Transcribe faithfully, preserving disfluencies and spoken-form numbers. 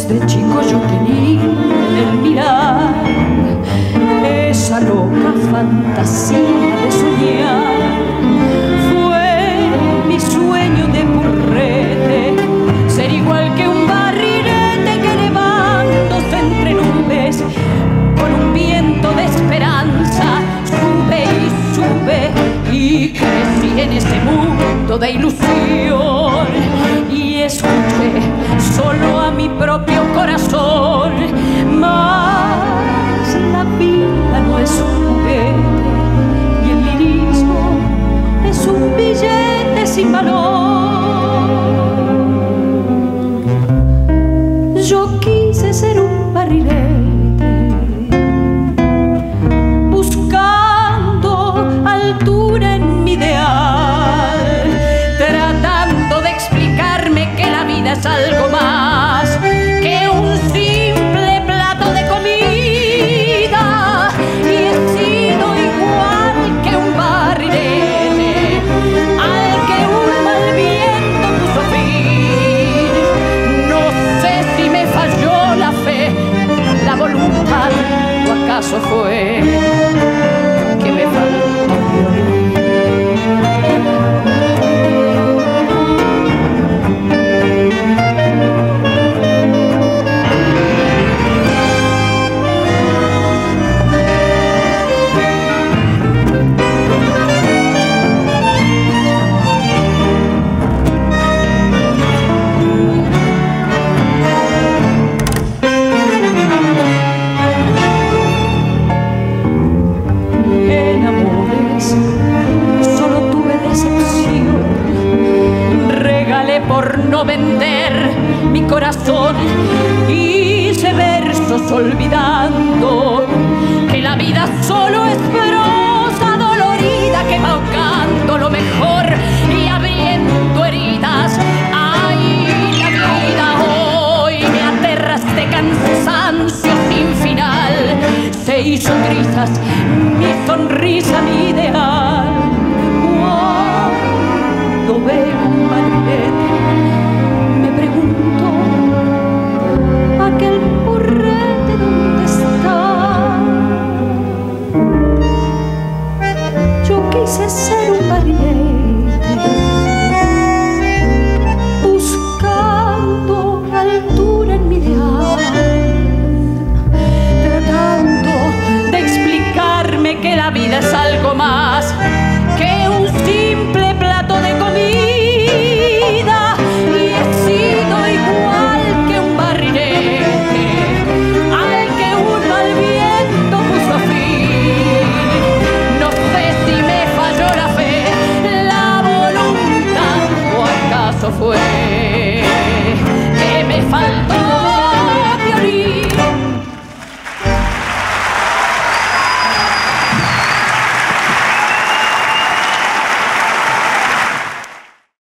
Desde chico yo tenía en el mirar esa loca fantasía de soñar. Fue mi sueño de purrete, ser igual que un barrilete que elevándose entre nubes con un viento de esperanza sube y sube, y crecí en este mundo de ilusión y escuché solo a mi propio corazón. Mas la vida no es un juguete y el lirismo es un billete sin valor. Yo quise ser un barrilete buscando altura en mi ideal, tratando de explicarme que la vida es algo más que un simple plato de comida, y he sido igual que un barrilete al que un mal viento puso fin. No sé si me falló la fe, la voluntad, o acaso fue que me faltó violín. Por no vender mi corazón, hice versos olvidando que la vida solo es prosa dolorida que va ahogando lo mejor y abriendo heridas. Ay, la vida hoy me aterra este cansancio sin final. Se hizo trizas mi sonrisa, mi ideal.